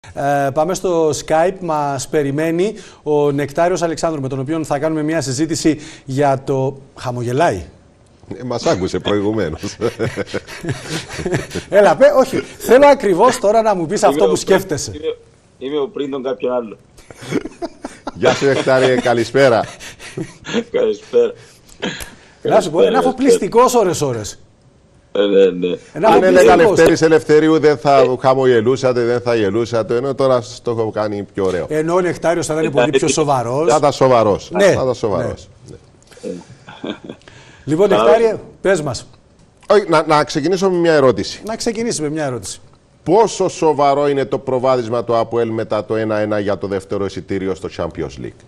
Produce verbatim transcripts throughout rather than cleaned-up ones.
Ε, πάμε στο Skype. Μας περιμένει ο Νεκτάριος Αλεξάνδρου, με τον οποίο θα κάνουμε μια συζήτηση για το... Χαμογελάει. Ε, μας άκουσε προηγουμένως. Έλα, πέ, όχι. Θέλω ακριβώς τώρα να μου πεις αυτό που σκέφτεσαι. Είμαι, είμαι ο πριν τον κάποιον άλλο. Γεια σου, Νεκτάριε, καλησπέρα. Καλησπέρα. Να σου πω, είναι αφοπλιστικός ώρες-ώρες. Ε, ναι, ναι. Αν έλεγα Λευτέρης Ελευθερίου δεν θα χαμογελούσατε, δεν θα γελούσατε, ενώ τώρα το έχω κάνει πιο ωραίο. Ενώ ο Νεκτάριος θα ήταν πολύ πιο σοβαρός. Θα ήταν σοβαρός. Ναι. Θα ήταν σοβαρός. Ναι. Ναι. Λοιπόν, Νεκτάριε, πες μας. Όχι, να, να ξεκινήσω με μια ερώτηση. Να ξεκινήσει με μια ερώτηση. Πόσο σοβαρό είναι το προβάδισμα του ΑΠΟΕΛ μετά το ένα ένα για το δεύτερο εισιτήριο στο Champions League?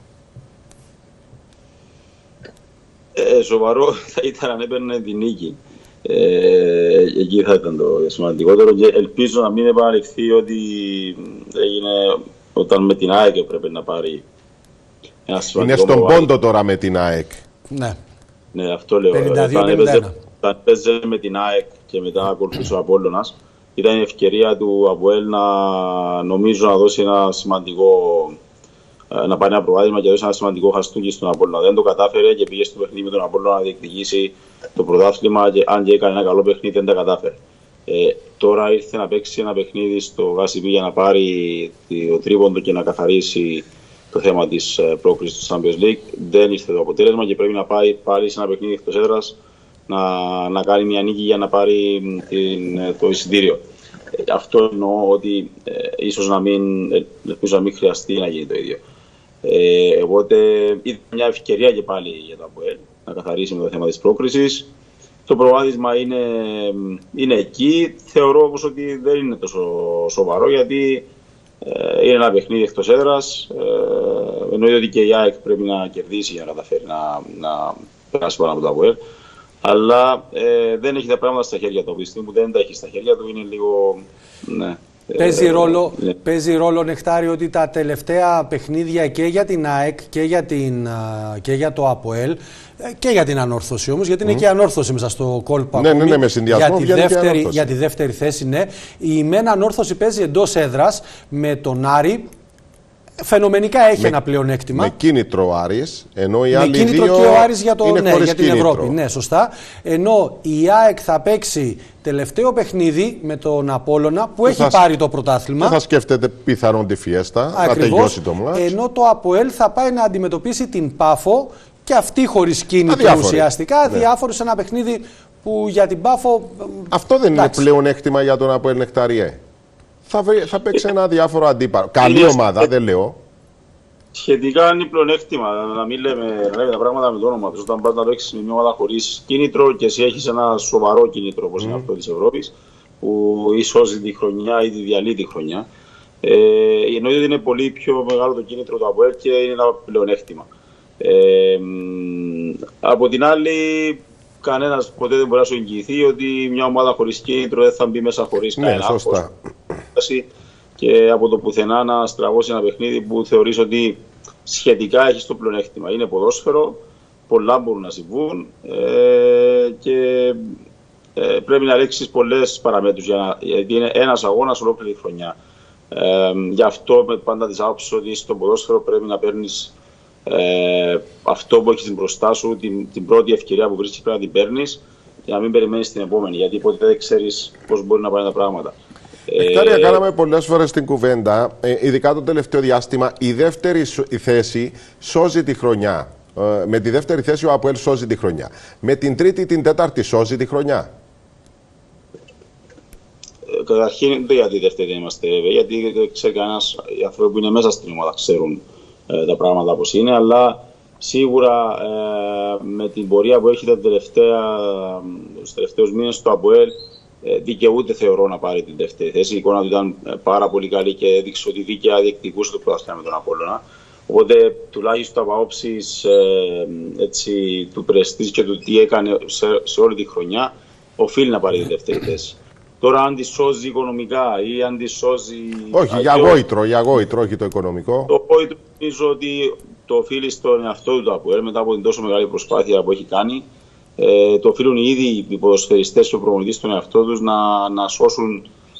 Ε, σοβαρό θα ήταν αν έπαιρνε την νίκη. Ε, εκεί θα ήταν το σημαντικότερο και ελπίζω να μην επαναληφθεί ότι έγινε όταν με την ΑΕΚ έπρεπε να πάρει ένα σημαντικό. Είναι στον προβάδισμα. πόντο τώρα με την ΑΕΚ. Ναι. Ναι, αυτό λέω. πενήντα δύο Όταν πενήντα ένα. έπαιζε με την ΑΕΚ και μετά ακολουθούσε ο Απόλλωνας, ήταν η ευκαιρία του ΑΠΟΕΛ να νομίζω να δώσει ένα σημαντικό, να πάρει ένα προβάδισμα και να δώσει ένα σημαντικό χαστούκι στον Απόλλωνα. Δεν το κατάφερε και πήγε στο παιχνίδι με τον Απόλλωνα να διεκδικήσει το πρωτάθλημα, και αν και έκανε ένα καλό παιχνίδι δεν τα κατάφερε. Ε, τώρα ήρθε να παίξει ένα παιχνίδι στο ΓΑΣΥΠΗ για να πάρει το τρίποντο και να καθαρίσει το θέμα της πρόκρισης του Champions League. Δεν ήρθε το αποτέλεσμα και πρέπει να πάει πάλι σε ένα παιχνίδι εκτός έδρας να, να κάνει μια νίκη για να πάρει την, το εισιτήριο. Ε, αυτό εννοώ ότι ε, ίσως να μην, ελπίζω να μην χρειαστεί να γίνει το ίδιο. Ε, οπότε ήταν μια ευκαιρία και πάλι για το ΑΠΟΕΛ να καθαρίσει με το θέμα της πρόκρισης. Το προβάδισμα είναι, είναι εκεί. Θεωρώ όμως ότι δεν είναι τόσο σοβαρό, γιατί ε, είναι ένα παιχνίδι εκτός έδρας. Ε, εννοείται ότι και η ΑΕΚ πρέπει να κερδίσει για να καταφέρει να, να περάσει πάνω από το ΑΠΟΕΛ. Αλλά ε, δεν έχει τα πράγματα στα χέρια του. Από τη στιγμή που δεν τα έχει στα χέρια του, είναι λίγο. Ναι. Παίζει, ε, ρόλο, ναι. παίζει ρόλο, Νεκτάριο, ότι τα τελευταία παιχνίδια και για την ΑΕΚ και για, την, και για το ΑΠΟΕΛ και για την ανόρθωση όμως, γιατί mm. είναι και η ανόρθωση μέσα στο κόλπο ναι, ακόμη, ναι, ναι, με συνδυασμό για, τη δεύτερη, για τη δεύτερη θέση, ναι. Η μεν ανόρθωση παίζει εντός έδρας με τον Άρη. Φαινομενικά έχει με, ένα πλεονέκτημα. Με κίνητρο ο Άρης, ενώ οι με άλλοι κίνητρο δύο και ο Άρης για, το, είναι ναι, για την κίνητρο. Ευρώπη. Ναι, σωστά. Ενώ η ΑΕΚ θα παίξει τελευταίο παιχνίδι με τον Απόλλωνα που έχει θα, πάρει το πρωτάθλημα. Και θα σκέφτεται πιθανόν τη Φιέστα, Ακριβώς, να τελειώσει το μάτς. Ενώ το ΑΠΟΕΛ θα πάει να αντιμετωπίσει την Πάφο και αυτή χωρίς κίνητρο αδιάφορη. Ουσιαστικά. Ναι. Διάφορο σε ένα παιχνίδι που για την Πάφο. Αυτό δεν εντάξει. είναι πλέον έκτημα για τον ΑΠΟΕΛ Νεκταριέ. Θα, βρει, θα παίξει ένα διάφορο αντίπαλο. Καλή ομάδα, δεν λέω. Σχετικά είναι πλεονέκτημα να μην λέμε, να λέμε τα πράγματα με το όνομα του. Όταν πας να παίξεις με μια ομάδα χωρίς κίνητρο και εσύ έχεις ένα σοβαρό κίνητρο όπως mm. είναι αυτό της Ευρώπης, που ή σώζει τη χρονιά ή τη διαλύει τη χρονιά, ε, εννοείται ότι είναι πολύ πιο μεγάλο το κίνητρο του ΑΠΟΕΛ και είναι ένα πλεονέκτημα. Ε, από την άλλη, κανένας ποτέ δεν μπορεί να σου εγγυηθεί ότι μια ομάδα χωρίς κίνητρο δεν θα μπει μέσα χωρίς ναι, κανένα άγχος. Και από το πουθενά να στραβώσει ένα παιχνίδι που θεωρείς ότι σχετικά έχει το πλεονέκτημα. Είναι ποδόσφαιρο, πολλά μπορούν να συμβούν ε, και ε, πρέπει να ρίξεις πολλές παραμέτρους, για να, γιατί είναι ένας αγώνας ολόκληρη χρονιά. Ε, γι' αυτό με πάντα της άποψης ότι στο ποδόσφαιρο πρέπει να παίρνεις ε, αυτό που έχεις μπροστά σου, την, την πρώτη ευκαιρία που βρίσκεις πρέπει να την παίρνεις για να μην περιμένεις την επόμενη, γιατί ποτέ δεν ξέρεις πώς μπορεί να πάνε τα πράγματα. Νεκτάρια, κάναμε πολλές φορές την κουβέντα, ε, ειδικά το τελευταίο διάστημα, η δεύτερη η θέση σώζει τη χρονιά. Ε, με τη δεύτερη θέση ο ΑΠΟΕΛ σώζει τη χρονιά. Με την τρίτη, την τέταρτη σώζει τη χρονιά. Ε, καταρχήν, δεν για τη δεύτερη δεν είμαστε βέβαιοι, γιατί δεν ξέρει κανένας, οι άνθρωποι που είναι μέσα στην ομάδα ξέρουν ε, τα πράγματα όπως είναι, αλλά σίγουρα ε, με την πορεία που έχει τα τελευταία, τους τελευταίους μήνες το ΑΠΟΕΛ, δικαιούται θεωρώ να πάρει την δεύτερη θέση. Η εικόνα του ήταν πάρα πολύ καλή και έδειξε ότι δίκαια διεκδικούσε το πρωτάθλημα με τον Απόλλωνα. Οπότε τουλάχιστον από άποψης ε, του πρεστής και του τι έκανε σε, σε όλη τη χρονιά, οφείλει να πάρει την δεύτερη θέση. Τώρα αν τη σώζει οικονομικά ή αν τη σώζει. Όχι, για γόητρο, για γόητρο, όχι το οικονομικό. Το γόητρο νομίζω ότι το οφείλει στον εαυτό του το ΑΠΟΕΛ μετά από την τόσο μεγάλη προσπάθεια που έχει κάνει. Ε, το οφείλουν οι ίδιοι οι ποδοσφαιριστές και ο προπονητής στον εαυτό τους να, να σώσουν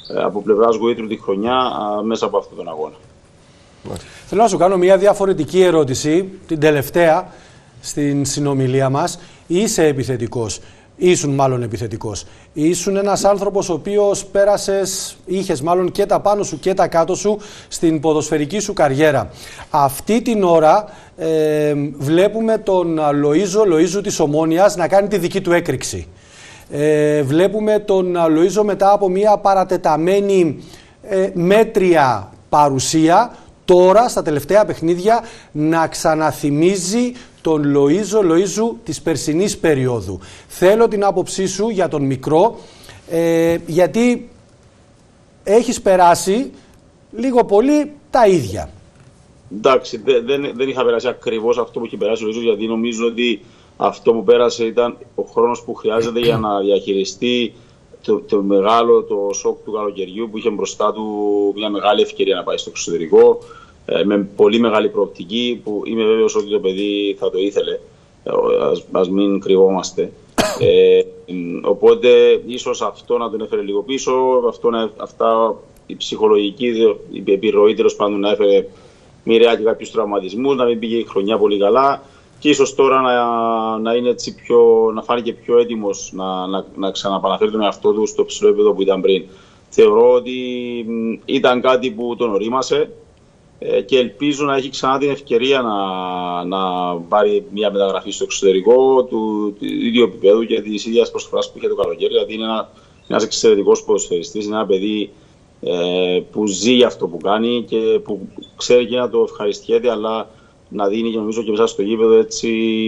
από πλευράς Γοήτρου τη χρονιά μέσα από αυτόν τον αγώνα. Θέλω να σου κάνω μια διαφορετική ερώτηση, την τελευταία στην συνομιλία μας. Είσαι επιθετικός, ήσουν μάλλον επιθετικός. Ήσουν ένας άνθρωπος ο οποίος πέρασες, είχες μάλλον και τα πάνω σου και τα κάτω σου στην ποδοσφαιρική σου καριέρα. Αυτή την ώρα ε, βλέπουμε τον Λοΐζο, Λοΐζου της Ομόνοιας να κάνει τη δική του έκρηξη. Ε, βλέπουμε τον Λοΐζο μετά από μια παρατεταμένη ε, μέτρια παρουσία, τώρα στα τελευταία παιχνίδια να ξαναθυμίζει τον Λοΐζο Λοΐζου της περσινής περίοδου. Θέλω την άποψή σου για τον μικρό, ε, γιατί έχεις περάσει λίγο πολύ τα ίδια. Εντάξει, δεν, δεν, δεν είχα περάσει ακριβώς αυτό που είχε περάσει ο Λοΐζος, γιατί νομίζω ότι αυτό που πέρασε ήταν ο χρόνος που χρειάζεται για να διαχειριστεί το, το μεγάλο το σοκ του καλοκαιριού, που είχε μπροστά του μια μεγάλη ευκαιρία να πάει στο εξωτερικό, ε, με πολύ μεγάλη προοπτική, που είμαι βέβαιος ότι το παιδί θα το ήθελε, ας, ας μην κρυβόμαστε. Ε, οπότε ίσως αυτό να τον έφερε λίγο πίσω, αυτό να, αυτά η ψυχολογική η επιρροή τέλος πάντων να έφερε μοιραία και κάποιους τραυματισμούς, να μην πήγε η χρονιά πολύ καλά. Και ίσως τώρα να, να είναι έτσι πιο, να φάνηκε πιο έτοιμος να, να, να ξαναπαναφέρει τον εαυτό του στο ψηλό επίπεδο που ήταν πριν. Θεωρώ ότι ήταν κάτι που τον ορίμασε ε, και ελπίζω να έχει ξανά την ευκαιρία να, να πάρει μια μεταγραφή στο εξωτερικό του, του ίδιου επίπεδου και της ίδιας προσφοράς που είχε το καλοκαίρι. Γιατί είναι ένα, ένας εξαιρετικός ποδοσφαιριστής, είναι ένα παιδί ε, που ζει για αυτό που κάνει και που ξέρει και να το ευχαριστιέται, αλλά να δίνει και νομίζω και μέσα στο γήπεδο έτσι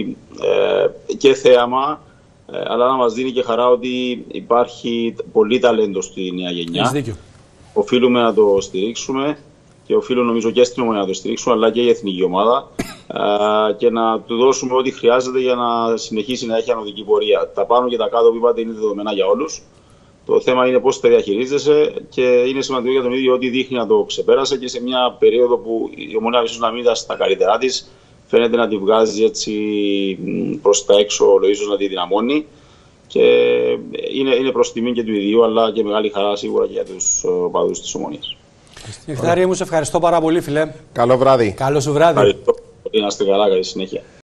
ε, και θέαμα, ε, αλλά να μας δίνει και χαρά ότι υπάρχει πολύ ταλέντο στη νέα γενιά. Οφείλουμε να το στηρίξουμε και οφείλουμε νομίζω και στην Ομόνια να το στηρίξουμε, αλλά και η εθνική ομάδα ε, και να του δώσουμε ό,τι χρειάζεται για να συνεχίσει να έχει ανωδική πορεία. Τα πάνω και τα κάτω που είπατε είναι δεδομένα για όλους. Το θέμα είναι πώς τα διαχειρίζεσαι και είναι σημαντικό για τον ίδιο ότι δείχνει να το ξεπέρασε και σε μια περίοδο που η Ομονία ίσως να μην ήταν στα καλύτερά της, φαίνεται να τη βγάζει έτσι προς τα έξω ο Λοΐζος, να τη δυναμώνει και είναι, είναι προς τιμή και του ιδίου, αλλά και μεγάλη χαρά σίγουρα και για τους οπαδούς της Ομονίας. Νεκτάρη μου, σε ευχαριστώ πάρα πολύ, φίλε. Καλό βράδυ. Καλό σου βράδυ. Ευχαριστώ. Να είστε καλά, καλή συνέχεια.